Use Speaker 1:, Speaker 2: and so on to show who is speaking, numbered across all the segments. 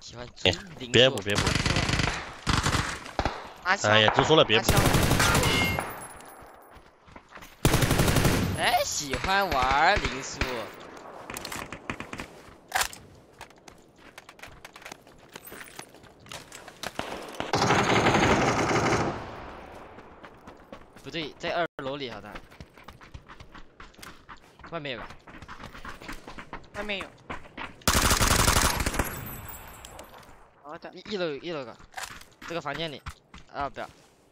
Speaker 1: 喜欢追零
Speaker 2: 别补别补。哎呀，就说了别补。
Speaker 1: 哎，喜欢玩零速。不对，在2楼里好像。外面有个。
Speaker 3: 外面有。好的。
Speaker 1: 一楼有个，这个房间里。啊，不要。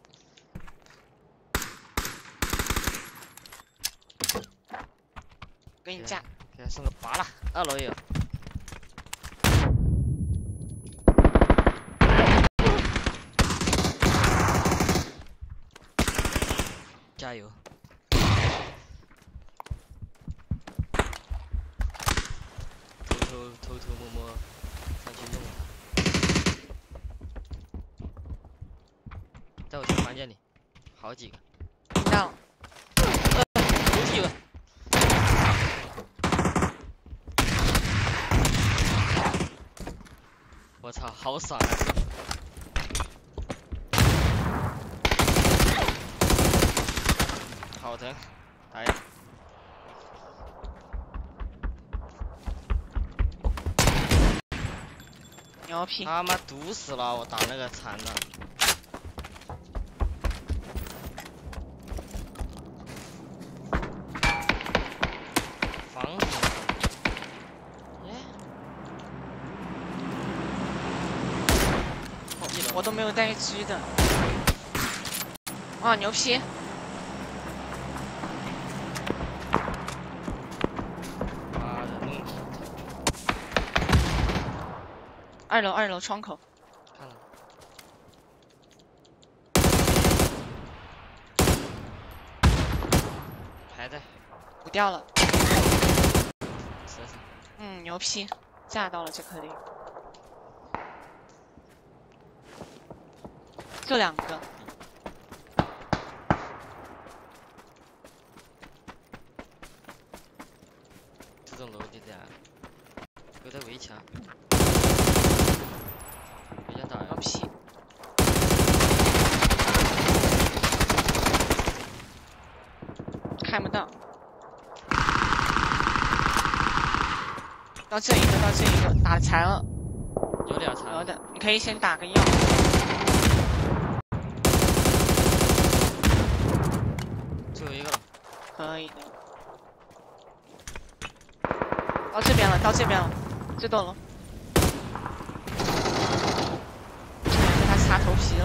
Speaker 3: 给你架。
Speaker 1: 给他送个拔了，2楼也有。加油！偷摸摸上去弄了，在我这个房间里，好几个。
Speaker 3: 听到了。
Speaker 1: 有几个？我操，好爽啊！好疼，哎。
Speaker 3: 牛皮！
Speaker 1: 他妈毒死了！我打那个残的。防死了！耶！
Speaker 3: 我都没有带狙的。哇，牛皮！
Speaker 1: 妈的，弄死！
Speaker 3: 2楼窗口。
Speaker 1: 看了。还在。
Speaker 3: 补掉了。
Speaker 1: 是。
Speaker 3: 嗯，牛批，架到了这颗零。就2个。
Speaker 1: 这种楼就这样，有在围墙。围墙打
Speaker 3: 牛批。看不到。到这一个，打残了。
Speaker 1: 有点残。
Speaker 3: 有的，你可以先打个药。
Speaker 1: 最后一个了。
Speaker 3: 可以的。到这边了，这栋楼。被他擦头皮了。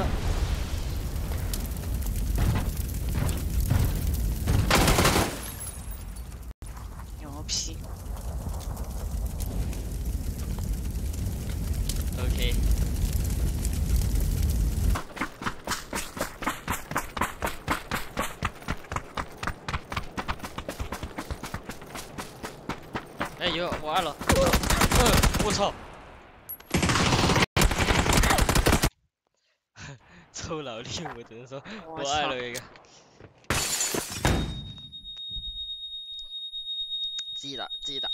Speaker 3: 牛皮。
Speaker 1: OK。哎，有我2楼。我操！臭老弟，我只能说，我2楼一个。自己打。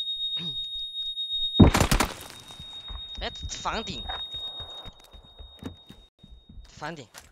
Speaker 1: 哎，房顶。